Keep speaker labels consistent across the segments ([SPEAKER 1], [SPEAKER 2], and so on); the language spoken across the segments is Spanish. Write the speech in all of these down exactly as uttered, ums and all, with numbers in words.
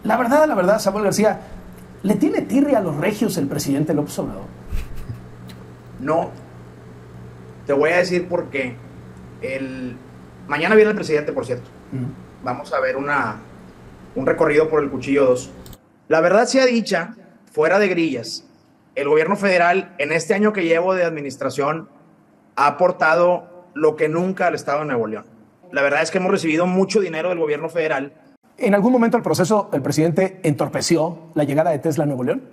[SPEAKER 1] La verdad, la verdad, Samuel García, ¿le tiene tirria a los regios el presidente López Obrador?
[SPEAKER 2] No. Te voy a decir por qué. El... Mañana viene el presidente, por cierto. Mm. Vamos a ver una, un recorrido por el Cuchillo dos. La verdad sea dicha, fuera de grillas, el gobierno federal en este año que llevo de administración ha aportado lo que nunca al Estado de Nuevo León. La verdad es que hemos recibido mucho dinero del gobierno federal.
[SPEAKER 1] ¿En algún momento del proceso el presidente entorpeció la llegada de Tesla a Nuevo León?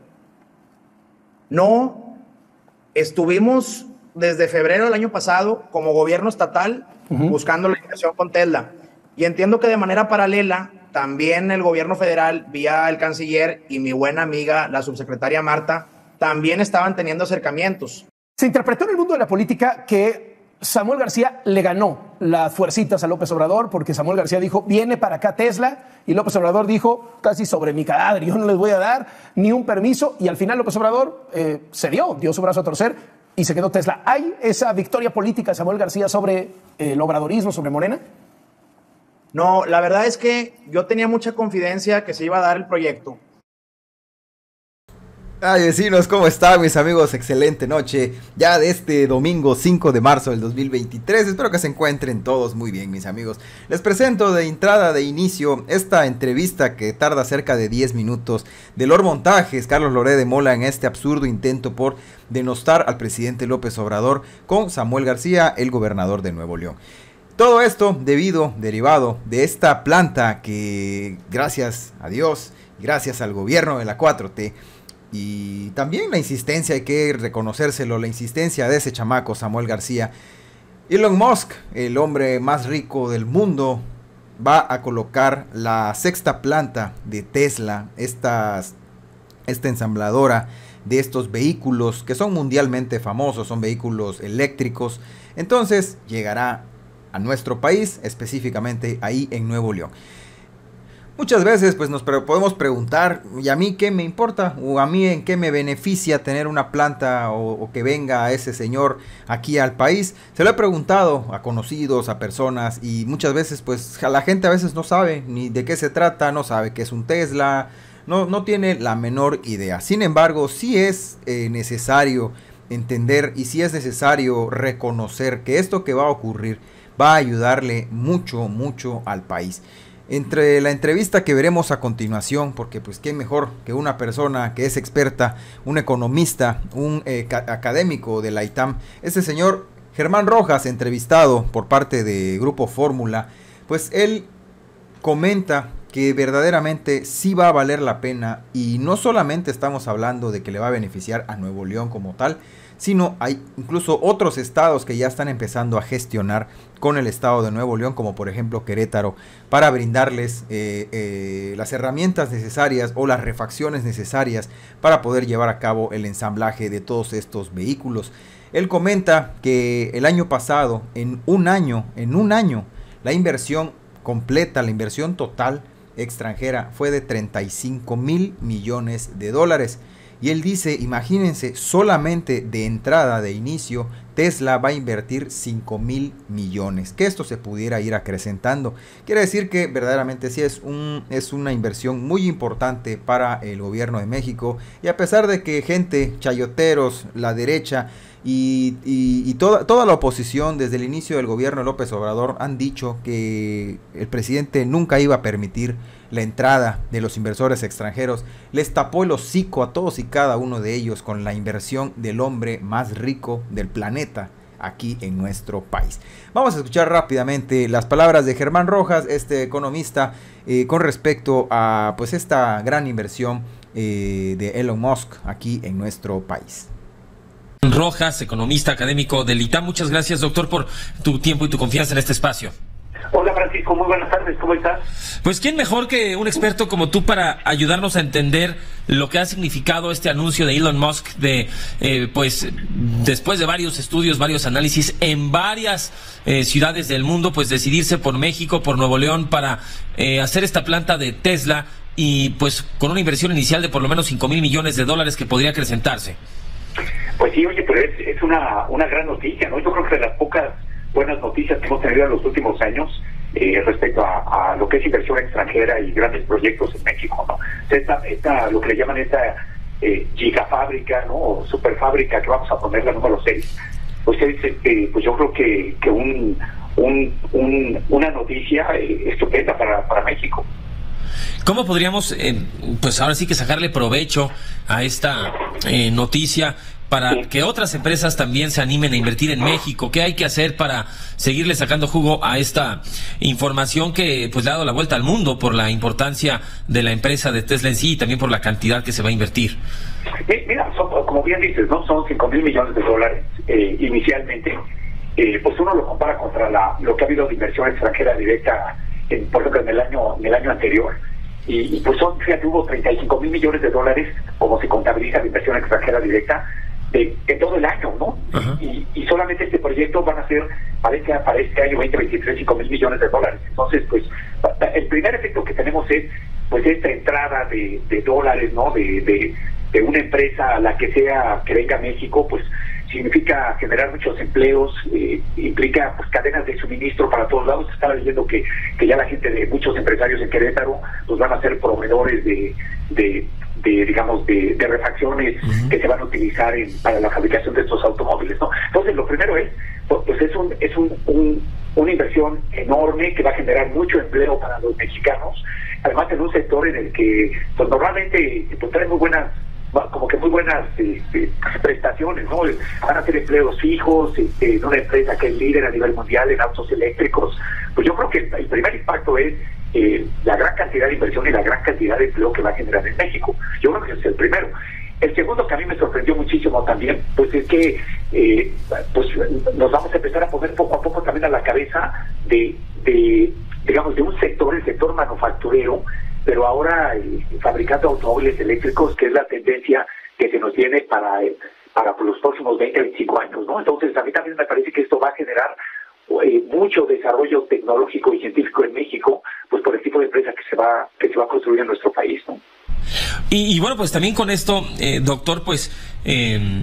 [SPEAKER 2] No. Estuvimos desde febrero del año pasado como gobierno estatal uh-huh. buscando la inversión con Tesla. Y entiendo que de manera paralela también el gobierno federal, vía el canciller y mi buena amiga, la subsecretaria Marta, también estaban teniendo acercamientos.
[SPEAKER 1] Se interpretó en el mundo de la política que Samuel García le ganó las fuercitas a López Obrador porque Samuel García dijo, viene para acá Tesla, y López Obrador dijo, casi sobre mi cadáver, yo no les voy a dar ni un permiso, y al final López Obrador eh, cedió, dio su brazo a torcer y se quedó Tesla. ¿Hay esa victoria política de Samuel García sobre eh, el obradorismo, sobre Morena?
[SPEAKER 2] No, la verdad es que yo tenía mucha confidencia que se iba a dar el proyecto.
[SPEAKER 3] Ay, vecinos, ¿cómo están mis amigos? Excelente noche, ya de este domingo cinco de marzo del dos mil veintitrés, espero que se encuentren todos muy bien mis amigos. Les presento de entrada, de inicio, esta entrevista que tarda cerca de diez minutos de Lord Montajes, Carlos Loret de Mola, en este absurdo intento por denostar al presidente López Obrador con Samuel García, el gobernador de Nuevo León. Todo esto debido, derivado de esta planta que gracias a Dios, gracias al gobierno de la cuatro T, y también la insistencia, hay que reconocérselo, la insistencia de ese chamaco Samuel García, Elon Musk, el hombre más rico del mundo, va a colocar la sexta planta de Tesla, estas, esta ensambladora de estos vehículos que son mundialmente famosos, son vehículos eléctricos. Entonces llegará a nuestro país, específicamente ahí en Nuevo León. Muchas veces pues nos pre- podemos preguntar, ¿y a mí qué me importa? ¿O a mí en qué me beneficia tener una planta o, o que venga ese señor aquí al país? Se lo he preguntado a conocidos, a personas, y muchas veces pues la gente a veces no sabe ni de qué se trata, no sabe qué es un Tesla, no, no tiene la menor idea. Sin embargo, sí es eh, necesario entender y sí es necesario reconocer que esto que va a ocurrir va a ayudarle mucho, mucho al país. Entre la entrevista que veremos a continuación, porque pues qué mejor que una persona que es experta, un economista, un eh, académico de la I T A M, este señor Germán Rojas, entrevistado por parte de Grupo Fórmula, pues él comenta que verdaderamente sí va a valer la pena, y no solamente estamos hablando de que le va a beneficiar a Nuevo León como tal, sino hay incluso otros estados que ya están empezando a gestionar con el estado de Nuevo León, como por ejemplo Querétaro, para brindarles eh, eh, las herramientas necesarias o las refacciones necesarias para poder llevar a cabo el ensamblaje de todos estos vehículos. Él comenta que el año pasado, en un año, en un año, la inversión completa, la inversión total extranjera fue de treinta y cinco mil millones de dólares. Y él dice, imagínense, solamente de entrada, de inicio, Tesla va a invertir cinco mil millones. Que esto se pudiera ir acrecentando. Quiere decir que verdaderamente sí es, un, es una inversión muy importante para el gobierno de México. Y a pesar de que gente, chayoteros, la derecha y, y, y toda, toda la oposición desde el inicio del gobierno de López Obrador han dicho que el presidente nunca iba a permitir la entrada de los inversores extranjeros, les tapó el hocico a todos y cada uno de ellos con la inversión del hombre más rico del planeta aquí en nuestro país. Vamos a escuchar rápidamente las palabras de Germán Rojas, este economista, eh, con respecto a pues esta gran inversión eh, de Elon Musk aquí en nuestro país.
[SPEAKER 4] Rojas, economista académico del I T A M, muchas gracias, doctor, por tu tiempo y tu confianza en este espacio.
[SPEAKER 5] Hola Francisco, muy buenas tardes, ¿cómo estás?
[SPEAKER 4] Pues quién mejor que un experto como tú para ayudarnos a entender lo que ha significado este anuncio de Elon Musk de, eh, pues, después de varios estudios, varios análisis en varias eh, ciudades del mundo, pues decidirse por México, por Nuevo León para eh, hacer esta planta de Tesla y pues con una inversión inicial de por lo menos cinco mil millones de dólares que podría acrecentarse.
[SPEAKER 5] Pues sí, oye, pero es, es una, una gran noticia, ¿no? Yo creo que de las pocas buenas noticias que hemos tenido en los últimos años eh, respecto a, a lo que es inversión extranjera y grandes proyectos en México, ¿no? esta, esta, lo que le llaman esta eh, gigafábrica, ¿no? O superfábrica que vamos a poner la número seis, pues es, eh, pues yo creo que, que un, un, un, una noticia eh, estupenda para, para México.
[SPEAKER 4] ¿Cómo podríamos, eh, pues ahora sí que sacarle provecho a esta eh, noticia para que otras empresas también se animen a invertir en México? ¿Qué hay que hacer para seguirle sacando jugo a esta información que pues le ha dado la vuelta al mundo por la importancia de la empresa de Tesla en sí y también por la cantidad que se va a invertir?
[SPEAKER 5] Mira, son, como bien dices, ¿no? Son cinco mil millones de dólares eh, inicialmente. Eh, pues uno lo compara contra la, lo que ha habido de inversión extranjera directa, en, por ejemplo, en el año, en el año anterior. Y, y pues son, fíjate, hubo treinta y cinco mil millones de dólares, como se contabiliza de inversión extranjera directa, de, de todo el año, ¿no? Y, y solamente este proyecto van a ser, para este, para este año veinte veintitrés, cinco mil millones de dólares. Entonces, pues, el primer efecto que tenemos es, pues, esta entrada de, de dólares, ¿no? De, de, de una empresa, a la que sea, que venga a México, pues, significa generar muchos empleos, eh, implica pues cadenas de suministro para todos lados. Estaba leyendo que, que ya la gente de muchos empresarios en Querétaro pues van a ser proveedores de, de, de digamos, de, de refacciones uh-huh. que se van a utilizar en, para la fabricación de estos automóviles, ¿no? Entonces, lo primero es, pues es un es un, un una inversión enorme que va a generar mucho empleo para los mexicanos, además en un sector en el que pues normalmente pues trae muy buenas como que muy buenas este, prestaciones, ¿no? Van a ser empleos fijos este, en una empresa que es líder a nivel mundial en autos eléctricos. Pues yo creo que el, el primer impacto es eh, la gran cantidad de inversión y la gran cantidad de empleo que va a generar en México. Yo creo que ese es el primero. El segundo, que a mí me sorprendió muchísimo también, pues es que eh, pues nos vamos a empezar a poner poco a poco también a la cabeza de, de digamos, de un sector, el sector manufacturero, pero ahora eh, fabricando automóviles eléctricos, que es la tendencia que se nos viene para, eh, para los próximos veinte, veinticinco años, ¿no? Entonces, a mí también me parece que esto va a generar eh, mucho desarrollo tecnológico y científico en México, pues por el tipo de empresa que se va que se va a construir en nuestro país, ¿no?
[SPEAKER 4] Y, y bueno, pues también con esto, eh, doctor, pues eh,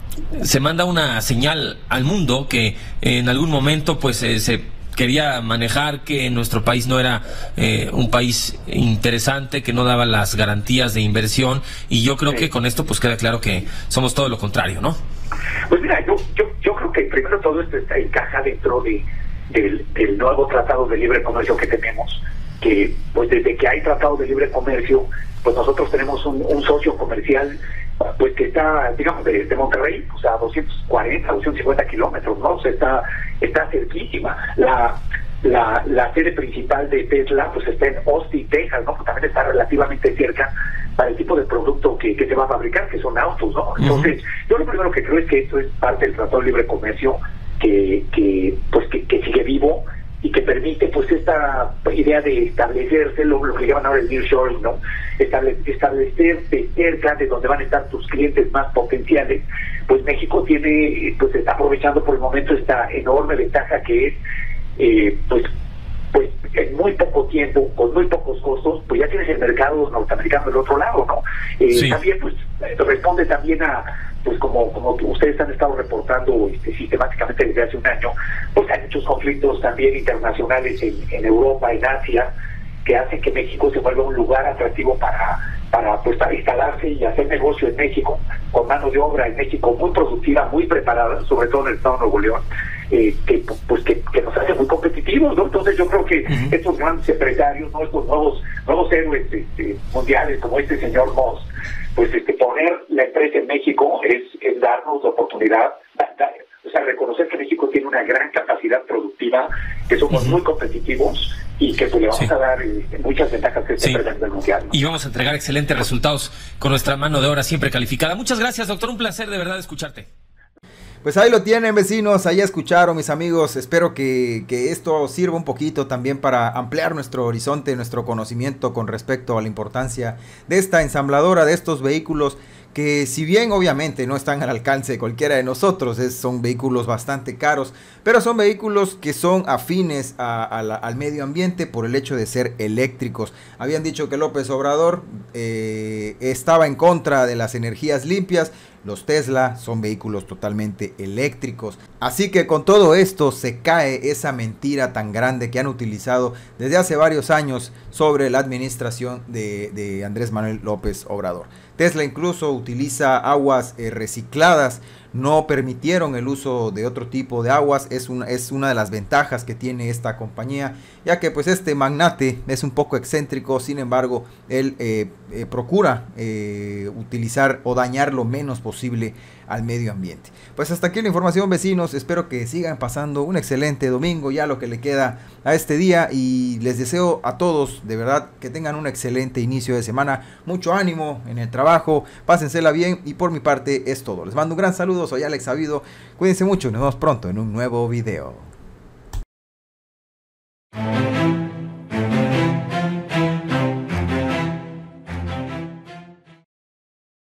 [SPEAKER 4] se manda una señal al mundo que en algún momento pues eh, se quería manejar que nuestro país no era eh, un país interesante, que no daba las garantías de inversión, y yo creo sí. que con esto pues queda claro que somos todo lo contrario, ¿no?
[SPEAKER 5] Pues mira, yo yo, yo creo que primero todo esto está, encaja dentro de, del, del nuevo tratado de libre comercio que tenemos, que pues desde que hay tratado de libre comercio, pues nosotros tenemos un, un socio comercial pues que está, digamos, de, de Monterrey, pues a doscientos cuarenta, doscientos cincuenta kilómetros, ¿no? O sea, está, está cerquísima. La, la, la sede principal de Tesla, pues está en Austin, Texas, ¿no? Pues también está relativamente cerca para el tipo de producto que, que se va a fabricar, que son autos, ¿no? Entonces, uh-huh. yo lo primero que creo es que esto es parte del Tratado de Libre Comercio que, que pues, que, que sigue vivo, y que permite pues esta idea de establecerse lo, lo que llaman ahora el nearshoring, ¿no? Estable, establecerse cerca de donde van a estar tus clientes más potenciales. Pues México tiene, pues está aprovechando por el momento esta enorme ventaja que es, eh, pues, pues en muy poco tiempo, con muy pocos costos, pues ya tienes el mercado norteamericano del otro lado, ¿no? Eh, sí. También pues responde también a pues como como ustedes han estado reportando este, sistemáticamente desde hace un año, pues hay muchos conflictos también internacionales en, en Europa, en Asia, que hacen que México se vuelva un lugar atractivo para para pues para instalarse y hacer negocio en México, con mano de obra en México muy productiva, muy preparada, sobre todo en el estado de Nuevo León, eh, que pues que, que nos hace muy competitivos, ¿no? Entonces yo creo que uh-huh. estos grandes empresarios, ¿no? Estos nuevos nuevos héroes este, mundiales como este señor Musk, pues este poner la empresa en México es, es darnos la oportunidad, da, da, o sea, reconocer que México tiene una gran capacidad productiva, que somos uh-huh. muy competitivos y que pues, le vamos sí. a dar eh, muchas ventajas que esta sí. empresa mundial, ¿no?
[SPEAKER 4] Y vamos a entregar excelentes resultados con nuestra mano de obra siempre calificada. Muchas gracias, doctor, un placer de verdad escucharte.
[SPEAKER 3] Pues ahí lo tienen, vecinos, ahí escucharon, mis amigos. Espero que, que esto sirva un poquito también para ampliar nuestro horizonte, nuestro conocimiento con respecto a la importancia de esta ensambladora, de estos vehículos que, si bien obviamente no están al alcance de cualquiera de nosotros, es, son vehículos bastante caros, pero son vehículos que son afines a, a la, al medio ambiente por el hecho de ser eléctricos. Habían dicho que López Obrador eh, estaba en contra de las energías limpias. los Tesla son vehículos totalmente eléctricos. Así que con todo esto se cae esa mentira tan grande que han utilizado desde hace varios años sobre la administración de, de Andrés Manuel López Obrador. Tesla incluso utiliza aguas eh, recicladas. No permitieron el uso de otro tipo de aguas. Es una, es una de las ventajas que tiene esta compañía, ya que pues este magnate es un poco excéntrico. Sin embargo, él eh, eh, procura eh, utilizar o dañar lo menos posible al medio ambiente. Pues hasta aquí la información, vecinos. Espero que sigan pasando un excelente domingo, ya lo que le queda a este día, y les deseo a todos de verdad que tengan un excelente inicio de semana. Mucho ánimo en el trabajo, pásensela bien, y por mi parte es todo. Les mando un gran saludo, soy Alex Sabido, cuídense mucho, nos vemos pronto en un nuevo video.